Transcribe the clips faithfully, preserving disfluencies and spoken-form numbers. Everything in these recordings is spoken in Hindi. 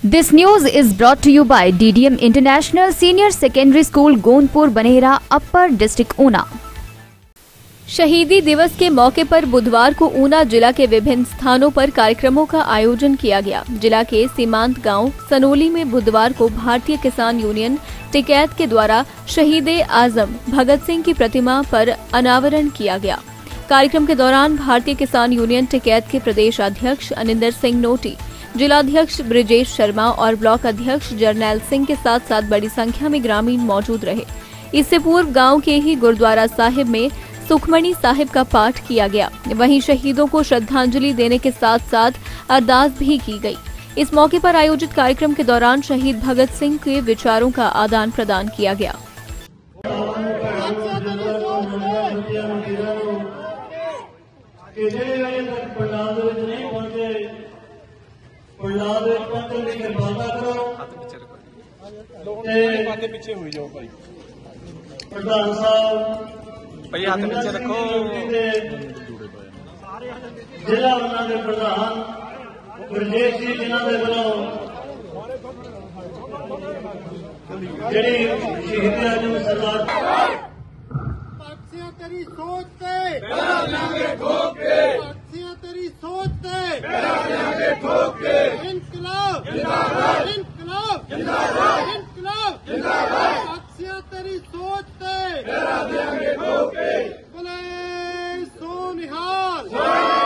This news is brought to you by D D M International Senior Secondary School, Gondpur Banera, upper district Una. शहीदी दिवस के मौके पर बुधवार को ऊना जिला के विभिन्न स्थानों पर कार्यक्रमों का आयोजन किया गया। जिला के सीमांत गांव सनोली में बुधवार को भारतीय किसान यूनियन टिकैत के द्वारा शहीद आजम भगत सिंह की प्रतिमा पर अनावरण किया गया। कार्यक्रम के दौरान भारतीय किसान यूनियन टिकैत के प्रदेश अध्यक्ष अनिंदर सिंह नोटी, जिलाध्यक्ष ब्रिजेश शर्मा और ब्लॉक अध्यक्ष जरनैल सिंह के साथ साथ बड़ी संख्या में ग्रामीण मौजूद रहे। इससे पूर्व गांव के ही गुरुद्वारा साहिब में सुखमणी साहिब का पाठ किया गया। वहीं शहीदों को श्रद्धांजलि देने के साथ साथ अरदास भी की गई। इस मौके पर आयोजित कार्यक्रम के दौरान शहीद भगत सिंह के विचारों का आदान प्रदान किया गया। पीछे हुई जाओ भाई, प्रधान साहब भाई हाथ पीछे रखो। जिला उन्होंने प्रधान गुरजेश जी जिन्होंने वालों जी शहीद आजम सरदार तेरी सोच से तेरी सोच से इनकलाब इनकलाब इनकलाब इनकलाब तेरी सोच से बोले सोनिहाल।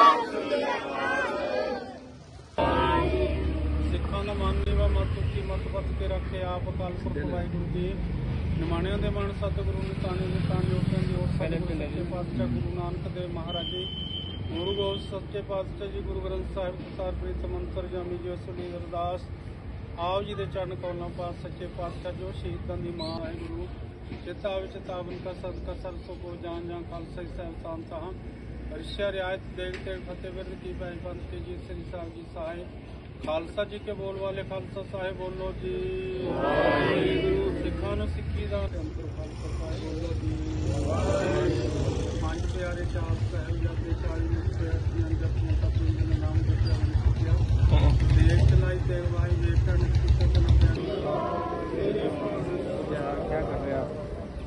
सिखों का मानने व मत की मत बत के रखे आप अकाल पुरख वाहिगुरू जी निमाणिया दे मन सतगुरु ने ताने ने तान योगियां दी ओर सच्चे पातशाह गुरु नानक देव महाराज जी, गुरु गोबिंद सच्चे पातशाह जी, गुरु ग्रंथ साहिब दस्तार प्रीत मंत्र जामी जो सुनी अरदास आओ जी दे चरण कौलों पास सच्चे पातशाह जो शहीदां दी मां है गुरु चिता विच तावन का सदका सरसों को जान जान खालसा साहिब शान साहब रिश्या रियायत देख तेग फतेह बिरद की भाई पंथ के जी श्री साहब जी साहिब खालसा जी के बोल वाले खालसा साहिब बोलो जी सिखानो सिक्खी दा खालसा साहिब बोलो जी पंज प्यारे चार साहिब जाते चाली प्यारियां जपियां तपियां नाम जपिया देश चलाई तेग भाई वेटन क्या कर रहे आप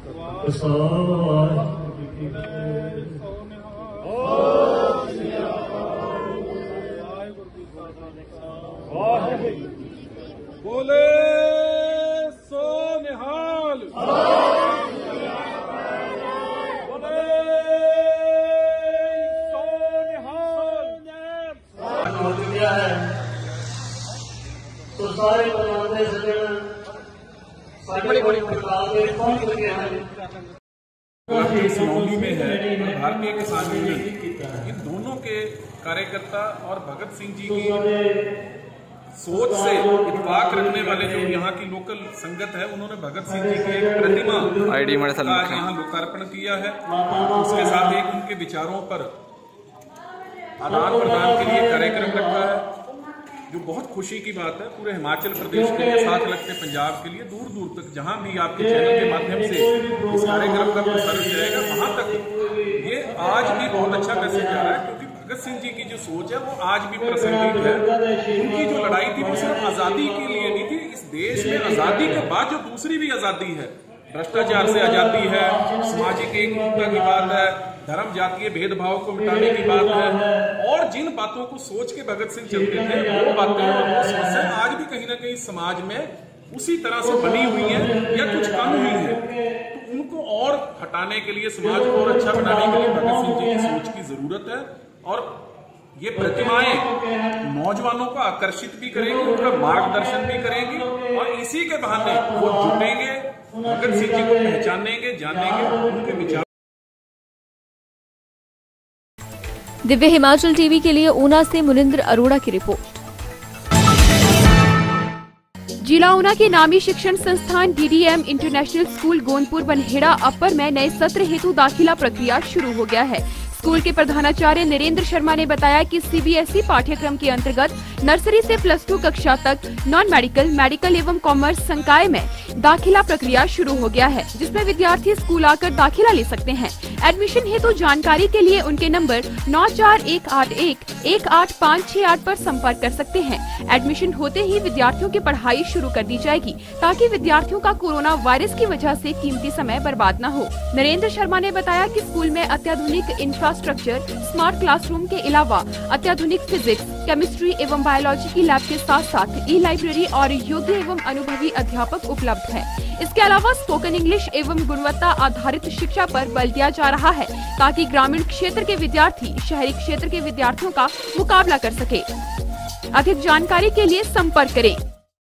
बोले सो निहाल, बोले सो निहाल। तो सारे बनाने सजन सारे पहुंच गए हैं। सनौली में है भारतीय किसान यूनियन, इन दोनों के कार्यकर्ता और भगत सिंह जी की सोच से इत्तेफाक रखने वाले जो यहाँ की लोकल संगत है, उन्होंने भगत सिंह जी की एक प्रतिमा का यहाँ लोकार्पण किया है। उसके साथ एक उनके विचारों पर आदान प्रदान के लिए कार्यक्रम रखा है, जो बहुत खुशी की बात है पूरे हिमाचल प्रदेश के लिए, साथ लगते पंजाब के लिए, दूर दूर तक जहां भी आपके चैनल के माध्यम से इस कार्यक्रम का प्रसारण जाएगा वहां तक ये आज भी बहुत अच्छा मैसेज जा रहा है। क्योंकि भगत सिंह जी की जो सोच है वो आज भी प्रासंगिक है। उनकी जो लड़ाई थी वो सिर्फ आजादी के लिए नहीं थी, इस देश में आजादी के बाद जो दूसरी भी आजादी है, भ्रष्टाचार से आजादी है, सामाजिक एकरूपता की बात है, धर्म जातीय भेदभाव को मिटाने की बात है, और जिन बातों को सोच के भगत सिंह चलते थे वो बातें और वो समस्याएं आज भी कहीं ना कहीं समाज में उसी तरह से बनी हुई है या कुछ कम हुई है। तो उनको और हटाने के लिए, समाज को और अच्छा बनाने के लिए भगत सिंह जी की सोच की जरूरत है। और ये प्रतिमाएं नौजवानों को आकर्षित भी करेंगी, उनका मार्गदर्शन भी करेंगी, और इसी के बहाने वो जुटेंगे, भगत सिंह जी को पहचानेंगे, जानेंगे, उनके विचार। दिव्य हिमाचल टीवी के लिए ऊना से मुनिंद्र अरोड़ा की रिपोर्ट। जिला ऊना के नामी शिक्षण संस्थान D D M international school Gondpur Banera upper में नए सत्र हेतु दाखिला प्रक्रिया शुरू हो गया है। स्कूल के प्रधानाचार्य नरेंद्र शर्मा ने बताया कि सी बी एस ई पाठ्यक्रम के अंतर्गत नर्सरी से प्लस टू कक्षा तक नॉन मेडिकल, मेडिकल एवं कॉमर्स संकाय में दाखिला प्रक्रिया शुरू हो गया है, जिसमें विद्यार्थी स्कूल आकर दाखिला ले सकते हैं। एडमिशन हेतु जानकारी के लिए उनके नंबर नौ चार एक आठ एक एक आठ पाँच छह आठ पर संपर्क कर सकते हैं। एडमिशन होते ही विद्यार्थियों की पढ़ाई शुरू कर दी जाएगी ताकि विद्यार्थियों का कोरोना वायरस की वजह से कीमती समय बर्बाद न हो। नरेंद्र शर्मा ने बताया कि स्कूल में अत्याधुनिक इंफ्रास्ट्रक्चर, स्मार्ट क्लासरूम के अलावा अत्याधुनिक फिजिक्स, केमिस्ट्री एवं बायोलॉजी की लैब के साथ साथ ई लाइब्रेरी और योग्य एवं अनुभवी अध्यापक उपलब्ध है। इसके अलावा स्पोकन इंग्लिश एवं गुणवत्ता आधारित शिक्षा पर बल दिया जा रहा है ताकि ग्रामीण क्षेत्र के विद्यार्थी शहरी क्षेत्र के विद्यार्थियों का मुकाबला कर सके। अधिक जानकारी के लिए संपर्क करें।